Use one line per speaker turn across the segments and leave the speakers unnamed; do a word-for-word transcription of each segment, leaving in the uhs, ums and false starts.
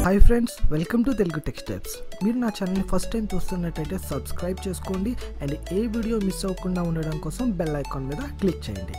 Hi friends, welcome to Telugu tech steps. మీరు నా ఛానల్ని ఫస్ట్ టైం చూస్తున్నట్టయితే సబ్స్క్రైబ్ చేసుకోండి అండ్ ఏ వీడియో మిస్ అవ్వకుండా ఉండడం కోసం బెల్ ఐకాన్ మీద క్లిక్ చేయండి.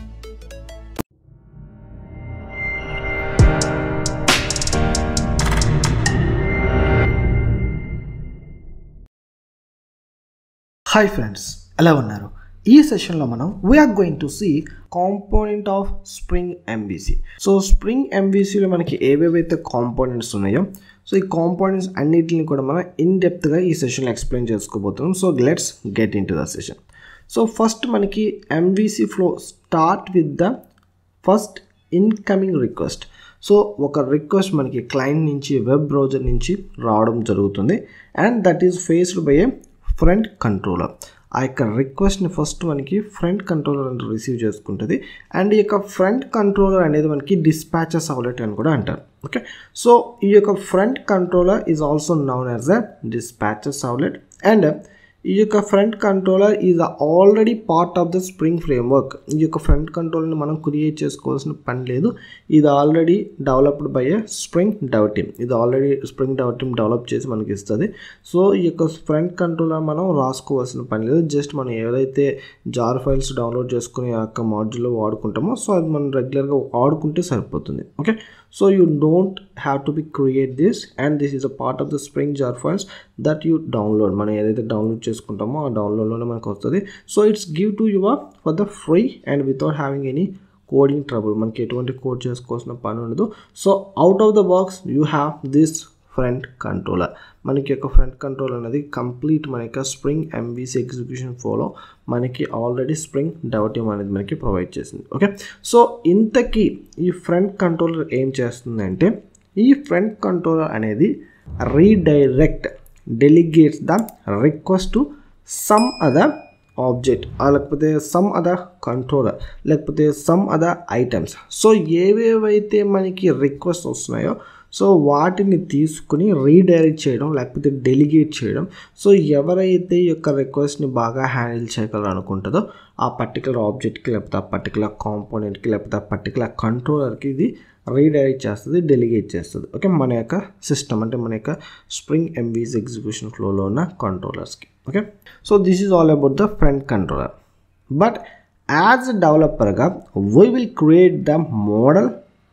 హాయ్ ఫ్రెండ్స్, ఎలా ఉన్నారు? ఈ సెషన్లో మనం we are going to see component of Spring MVC. So Spring ఎంవీసీలో మనకి ఏవేవైతే కాంపోనెంట్స్ ఉన్నాయో, సో ఈ కాంపోనెంట్స్ అన్నిటిని కూడా మనం ఇన్ డెప్త్గా ఈ సెషన్లో ఎక్స్ప్లెయిన్ చేసుకోబోతున్నాం. So let's get into the session. So first మనకి MVC flow start with the first incoming request. So ఒక రిక్వెస్ట్ మనకి క్లయింట్ నుంచి వెబ్ బ్రౌజర్ నుంచి రావడం జరుగుతుంది and that is faced by a front controller. ఆ యొక్క రిక్వెస్ట్ని ఫస్ట్ మనకి ఫ్రంట్ కంట్రోలర్ అని రిసీవ్ చేసుకుంటుంది అండ్ ఈ యొక్క ఫ్రంట్ కంట్రోలర్ అనేది మనకి డిస్పాచెస్ అవుట్లెట్ అని కూడా అంటారు. ఓకే, సో ఈ యొక్క front controller is also known as a dispatches outlet and ఈ యొక్క front controller is already part of the Spring framework. ఈ యొక్క ఫ్రంట్ కంట్రోలర్ని మనం క్రియేట్ చేసుకోవాల్సిన పని లేదు, ఇది already developed by a Spring dev team. ఇది already Spring dev team develop చేసి మనకి ఇస్తుంది. సో ఈ యొక్క ఫ్రంట్ కంట్రోలర్ మనం రాసుకోవాల్సిన పని లేదు, జస్ట్ మనం ఏదైతే జార్ ఫైల్స్ డౌన్లోడ్ చేసుకుని ఆ యొక్క మాడ్యూల్లో వాడుకుంటామో సో అది మనం రెగ్యులర్గా వాడుకుంటే సరిపోతుంది. Okay, so you don't have to be create this and this is a part of the spring jar files that you download. మనం ఏదైతే డౌన్లోడ్ చేసుకుంటామో ఆ డౌన్లోడ్లోనే మనకు వస్తుంది. So it's give to you for the free and without having any coding trouble. మనకి ఎటువంటి code చేసుకోవాల్సిన పని ఉండదు. So out of the box you have this front controller. మనకి యొక్క ఫ్రంట్ కంట్రోలర్ అనేది కంప్లీట్ మన యొక్క స్ప్రింగ్ ఎంవీసీ ఎగ్జిక్యూషన్ ఫ్లోలో మనకి ఆల్రెడీ స్ప్రింగ్ డెవ్ టీమ్ అనేది మనకి ప్రొవైడ్ చేసింది. ఓకే, సో ఇంతకీ ఈ ఫ్రంట్ కంట్రోలర్ ఏం చేస్తుందంటే ఈ ఫ్రంట్ కంట్రోలర్ అనేది redirect delegates the request to some other object లేకపోతే సమ్ అదర్ కంట్రోలర్ లేకపోతే సమ్ అదర్ ఐటమ్స్. సో ఏవేవైతే మనకి రిక్వెస్ట్ వస్తున్నాయో సో వాటిని తీసుకుని రీడైరెక్ట్ చేయడం లేకపోతే డెలిగేట్ చేయడం. సో ఎవరైతే ఈ యొక్క రిక్వెస్ట్ని బాగా హ్యాండిల్ చేయగలరు అనుకుంటుందో ఆ పర్టికులర్ ఆబ్జెక్ట్కి లేకపోతే ఆ పర్టికులర్ కాంపోనెంట్కి లేకపోతే ఆ పర్టికులర్ కంట్రోలర్కి ఇది రీడైరెక్ట్ చేస్తుంది, డెలిగేట్ చేస్తుంది. ఓకే, మన యొక్క సిస్టమ్ అంటే మన యొక్క స్ప్రింగ్ ఎంవీసీ ఎగ్జిక్యూషన్ ఫ్లోలో ఉన్న కంట్రోలర్స్కి. Okay, so this is all about the front controller. But as a డెవలపర్గా we will create the model,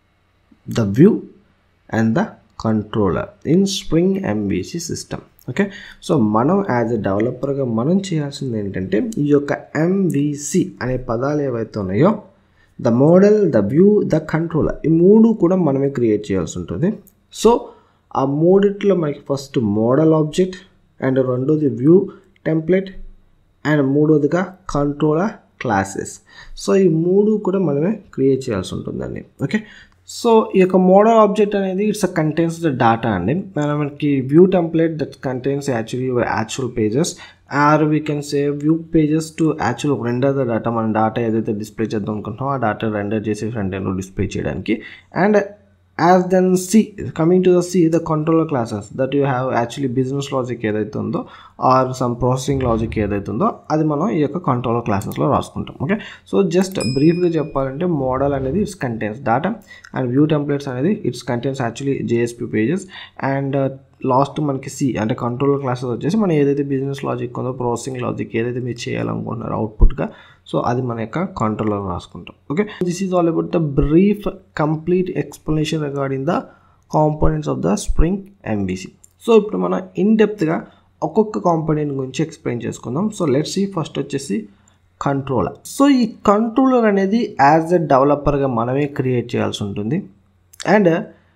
the view and the controller in spring MVC system. Okay, so మనం as a డెవలపర్గా మనం చేయాల్సింది ఏంటంటే ఈ యొక్క ఎంవీసీ అనే పదాలు ఏవైతే ఉన్నాయో the model, the view, the controller, ఈ మూడు కూడా మనమే క్రియేట్ చేయాల్సి ఉంటుంది. సో ఆ మూడిట్లో మనకి ఫస్ట్ మోడల్ ఆబ్జెక్ట్ అండ్ రెండోది వ్యూ టెంప్లెట్ అండ్ మూడోదిగా కంట్రోలర్ క్లాసెస్. సో ఈ మూడు కూడా మనమే క్రియేట్ చేయాల్సి ఉంటుందండి. ఓకే, సో ఈ యొక్క మోడల్ ఆబ్జెక్ట్ అనేది ఇట్స్ కంటైన్స్ ద డేటా అండి. మనకి view template that contains actually your actual pages or we can say view pages to actual render the data. మన డేటా ఏదైతే డిస్ప్లే చేద్దాం అనుకుంటున్నామో ఆ డేటా రెండర్ చేసి ఫ్రంట్ ఎండ్లో డిస్ప్లే చేయడానికి. And as then C coming to the C the controller classes that you have actually business logic ఏదైతే ఉందో ఆర్ సమ్ ప్రాసెసింగ్ లాజిక్ ఏదైతే ఉందో అది మనం ఈ యొక్క కంట్రోలర్ క్లాసెస్లో రాసుకుంటాం. ఓకే, సో జస్ట్ బ్రీఫ్గా చెప్పాలంటే మోడల్ అనేది it's contains data and view templates అనేది it's contains actually JSP pages and last మనకి సి అంటే కంట్రోలర్ క్లాసెస్ వచ్చేసి మనం ఏదైతే బిజినెస్ లాజిక్ ఉందో ప్రాసెసింగ్ లాజిక్ ఏదైతే మీరు చేయాలనుకుంటున్నారో అవుట్పుట్గా సో అది మన యొక్క కంట్రోలర్ రాసుకుంటాం. Okay, this is all about the brief complete explanation regarding the components of the Spring MVC. So ఇప్పుడు మనం ఇన్ డెప్త్గా ఒక్కొక్క కాంపోనెంట్ గురించి ఎక్స్ప్లెయిన్ చేసుకుందాం. సో లెట్స్ సీ ఫస్ట్ వచ్చేసి కంట్రోలర్. సో ఈ కంట్రోలర్ అనేది యాజ్ ఎ డెవలపర్గా మనమే క్రియేట్ చేయాల్సి ఉంటుంది and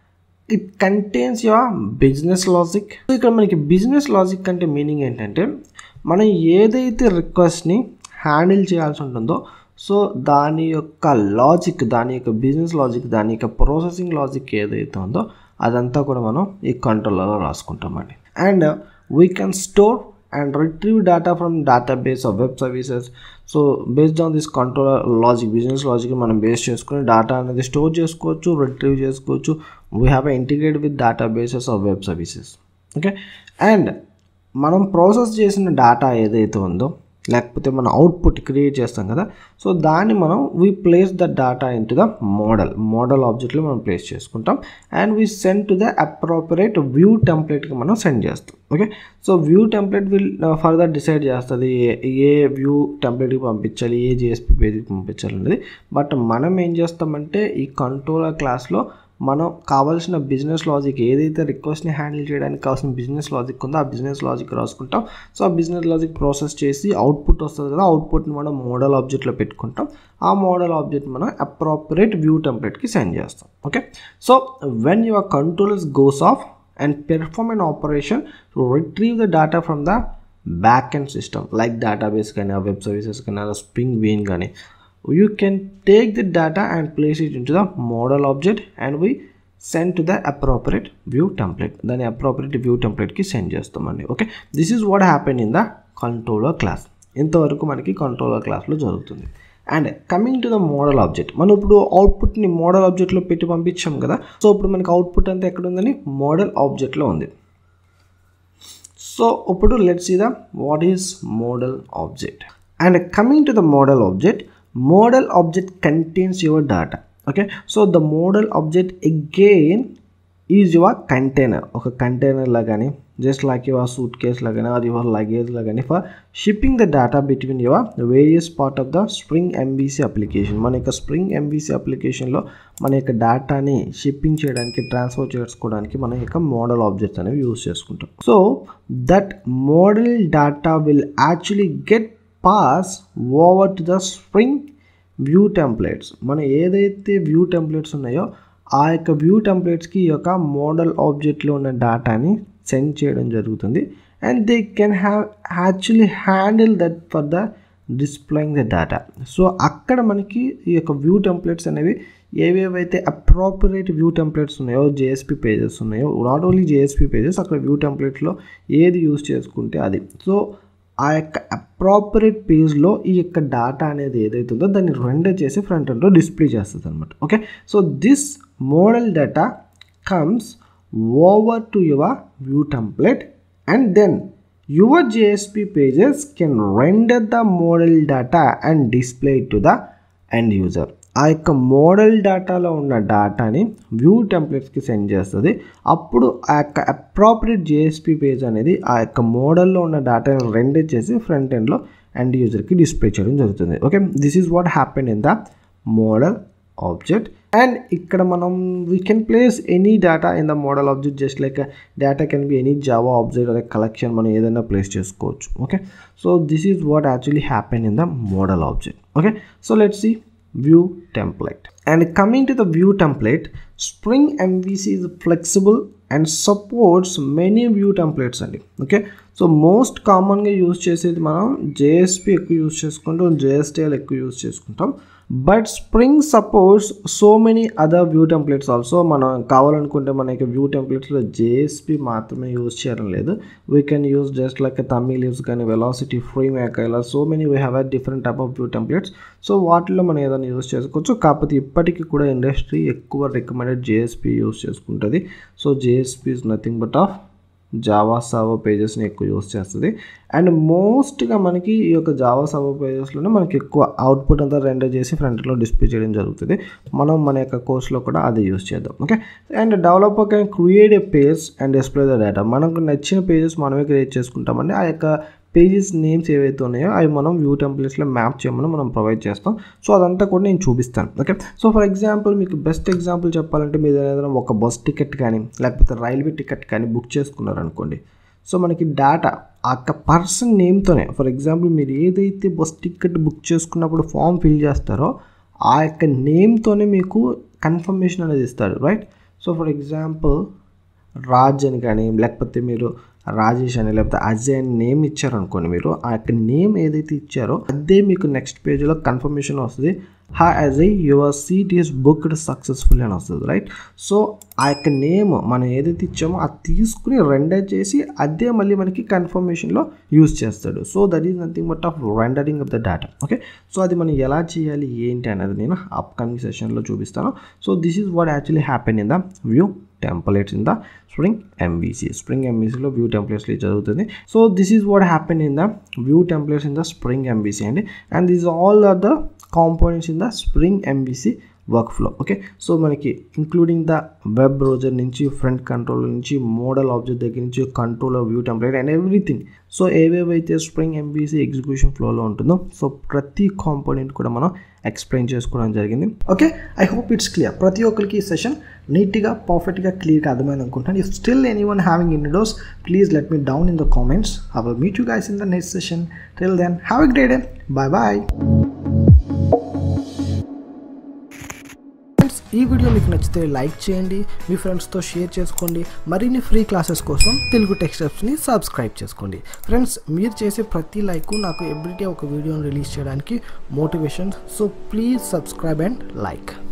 it contains your business logic. So ఇక్కడ మనకి బిజినెస్ లాజిక్ అంటే మీనింగ్ ఏంటంటే మనం ఏదైతే రిక్వెస్ట్ని హ్యాండిల్ చేయాల్సి ఉంటుందో సో దాని యొక్క లాజిక్, దాని యొక్క బిజినెస్ లాజిక్, దాని యొక్క ప్రాసెసింగ్ లాజిక్ ఏదైతే ఉందో అదంతా కూడా మనం ఈ కంట్రోలర్లో రాసుకుంటామండి. And we can store and retrieve data from database of web services. So based on this controller logic, business logic మనం బేస్ చేసుకుని డేటా అనేది స్టోర్ చేసుకోవచ్చు, రిట్రీవ్ చేసుకోవచ్చు. We have integrate with databases of web services. Okay, and మనం process చేసిన data ఏదైతే ఉందో లేకపోతే మన అవుట్పుట్ క్రియేట్ చేస్తాం కదా, సో దాన్ని మనం we place the data into the model model ఆబ్జెక్ట్లో మనం ప్లేస్ చేసుకుంటాం and we send to the appropriate view టెంప్లెట్కి మనం సెండ్ చేస్తాం. Okay, so view template will further decide చేస్తుంది ఏ వ్యూ టెంప్లెట్కి పంపించాలి, ఏ జేఎస్పీ పేజ్కి పంపించాలి అనేది. బట్ మనం ఏం చేస్తామంటే ఈ కంట్రోలర్ క్లాస్లో మనం కావాల్సిన బిజినెస్ లాజిక్ ఏదైతే రిక్వెస్ట్ని హ్యాండిల్ చేయడానికి కావాల్సిన బిజినెస్ లాజిక్ ఉందో ఆ బిజినెస్ లాజిక్ రాసుకుంటాం. సో ఆ బిజినెస్ లాజిక్ ప్రాసెస్ చేసి అవుట్పుట్ వస్తుంది కదా, అవుట్పుట్ని మనం మోడల్ ఆబ్జెక్ట్లో పెట్టుకుంటాం. ఆ మోడల్ ఆబ్జెక్ట్ మనం అప్రోపరేట్ వ్యూ టెంప్లెట్కి సెండ్ చేస్తాం. Okay, so when your controllers goes off and perform an operation to retrieve the data from the backend system like database kana web services kana Spring Bean gani, you can take the data and place it into the model object and we send to the appropriate view template. Then appropriate view template ki send chestamandi. Okay, this is what happened in the controller class. ఇంతవరకు మనకి controller క్లాస్లో జరుగుతుంది. And coming to the model object, మనం ఇప్పుడు అవుట్పుట్ని model ఆబ్జెక్ట్లో పెట్టి పంపించాం కదా, so ఇప్పుడు మనకి అవుట్పుట్ అంతా ఎక్కడ ఉందని మోడల్ ఆబ్జెక్ట్లో ఉంది. సో ఇప్పుడు let's see the what is model object. And coming to the model object, model object contains your data. Okay, so the model object again is your container, ఒక container లాగానే just like your suitcase lagana or your luggage lagani for shipping the data between your various part of the Spring M V C application. Manaka Spring M V C application lo manaka data ni shipping cheyadaniki transfer chesukodaniki manaka model objects anevi use cheskuntam. So that model data will actually get passed over to the Spring view templates. Mana edaithe view templates unnayo aa yokka view templates ki yokka model object lo unna data ni send చేయడం జరుగుతుంది and they can have actually handle that for the displaying the data. So అక్కడ మనకి ఈ యొక్క view templates అనేవి ఏవేవైతే appropriate view templates ఉన్నాయో, JSP pages ఉన్నాయో, నాట్ ఓన్లీ జేఎస్పీ పేజెస్, అక్కడ వ్యూ టెంప్లెట్లో ఏది యూజ్ చేసుకుంటే అది. సో ఆ యొక్క అప్రోపరేట్ పేజ్లో ఈ యొక్క డేటా అనేది ఏదైతే ఉందో దాన్ని రెండర్ చేసి ఫ్రంట్ ఎండ్లో డిస్ప్లే చేస్తుంది అనమాట. Okay, so this model data comes over to your view template and then your J S P pages can render the model data and display it to the end user. ఆ యొక్క model డేటాలో ఉన్న డేటాని view టెంప్లెట్స్కి send చేస్తుంది. అప్పుడు ఆ యొక్క appropriate JSP page అనేది ఆ యొక్క మోడల్లో ఉన్న డేటాని రెండర్ చేసి ఫ్రంట్ ఎండ్లో ఎండ్ యూజర్కి డిస్ప్లే చేయడం జరుగుతుంది. Okay, this is what happen in the model object. And ఇక్కడ మనం we can place any data in the model object, just like data can be any Java object అదే collection మనం ఏదైనా place చేసుకోవచ్చు. Okay, so this is what actually happen in the model object. Okay, so let's see view template. And coming to the view template, Spring MVC is flexible and supports many view templates అండి. Okay, so most కామన్గా use చేసేది మనం JSP ఎక్కువ use చేసుకుంటాం, జేఎస్టీఎల్ ఎక్కువ use చేసుకుంటాం. But Spring supports so many other view templates also. మనం కావాలనుకుంటే మనకి వ్యూ టెంప్లెట్స్లో జేఎస్పీ మాత్రమే యూజ్ చేయడం లేదు. We can use just like Thymeleaf use కానీ వెలాసిటీ, ఫ్రీ మేక్, ఇలా so many we have a different type of view templates. So వాటిలో మనం ఏదైనా యూజ్ చేసుకోవచ్చు. కాకపోతే ఇప్పటికీ కూడా ఇండస్ట్రీ ఎక్కువ రికమెండెడ్ జేఎస్పీ యూజ్ చేసుకుంటుంది. So JSP is nothing but of Java server పేజెస్ని ఎక్కువ యూజ్ చేస్తుంది. అండ్ మోస్ట్గా మనకి ఈ యొక్క జావా సర్వర్ పేజెస్లోనే మనకి ఎక్కువ అవుట్పుట్ అంతా రెండర్ చేసి ఫ్రంట్లో డిస్ప్లే చేయడం జరుగుతుంది. మనం మన యొక్క కోర్స్లో కూడా అది యూజ్ చేద్దాం. Okay, and developer can create a page and display the data. మనకు నచ్చిన పేజెస్ మనమే క్రియేట్ చేసుకుంటామండి. ఆ యొక్క పేజెస్ నేమ్స్ ఏవైతే ఉన్నాయో అవి మనం వ్యూ టెంప్లెట్స్లో మ్యాప్ చేయమని మనం ప్రొవైడ్ చేస్తాం. సో అదంతా కూడా నేను చూపిస్తాను. ఓకే, సో ఫర్ ఎగ్జాంపుల్ మీకు బెస్ట్ ఎగ్జాంపుల్ చెప్పాలంటే మీరు ఏదైనా ఒక బస్ టికెట్ కానీ లేకపోతే రైల్వే టికెట్ కానీ బుక్ చేసుకున్నారు అనుకోండి. సో మనకి డేటా ఆ యొక్క పర్సన్ నేమ్తోనే, ఫర్ ఎగ్జాంపుల్ మీరు ఏదైతే బస్ టికెట్ బుక్ చేసుకున్నప్పుడు ఫామ్ ఫిల్ చేస్తారో ఆ యొక్క నేమ్తోనే మీకు కన్ఫర్మేషన్ అనేది ఇస్తారు, right? So for example Raj అని కానీ లేకపోతే మీరు రాజేష్ అని లేకపోతే అజయ్ అని నేమ్ ఇచ్చారనుకోండి, మీరు ఆ యొక్క నేమ్ ఏదైతే ఇచ్చారో అదే మీకు నెక్స్ట్ పేజ్లో కన్ఫర్మేషన్ వస్తుంది. హా Ajay your seat is booked successful అని వస్తుంది, రైట్? సో ఆ యొక్క నేమ్ మనం ఏదైతే ఇచ్చామో అది తీసుకుని రెండర్ చేసి అదే మళ్ళీ మనకి కన్ఫర్మేషన్లో యూజ్ చేస్తాడు. So that is nothing but of rendering of the data. Okay, so అది మనం ఎలా చేయాలి ఏంటి అనేది నేను అప్కమింగ్ సెషన్లో చూపిస్తాను. So this is what actually happen in the view templates in the Spring M V C. Spring M V C లో view templates లో జరుగుతుంది. So this is what happened in the view templates in the Spring M V C అండి. And these all are the components in the Spring M V C workflow. Okay, so మనకి including the web browser నుంచి front control నుంచి model object దగ్గర నుంచి controller view template and everything. So ఏవేవైతే Spring MVC execution ఫ్లోలో ఉంటుందో so ప్రతి component కూడా మనం ఎక్స్ప్లెయిన్ చేసుకోవడం జరిగింది. Okay, I hope it's clear. ప్రతి ఒక్కరికి ఈ సెషన్ నీట్గా పర్ఫెక్ట్గా క్లియర్గా అర్థమైంది అనుకుంటాను. If still any one having any doubts please let me down in the comments. I will meet you guys in the next session. Till then have a great day. Bye bye. ఈ video మీకు నచ్చితే like చేయండి, మీ ఫ్రెండ్స్తో share చేసుకోండి. మరిన్ని free classes కోసం Telugu tech స్టెప్స్ని subscribe చేసుకోండి. ఫ్రెండ్స్, మీరు చేసే ప్రతి లైక్ నాకు ఎవ్రీడే ఒక వీడియోని రిలీజ్ చేయడానికి motivation. So please subscribe and like.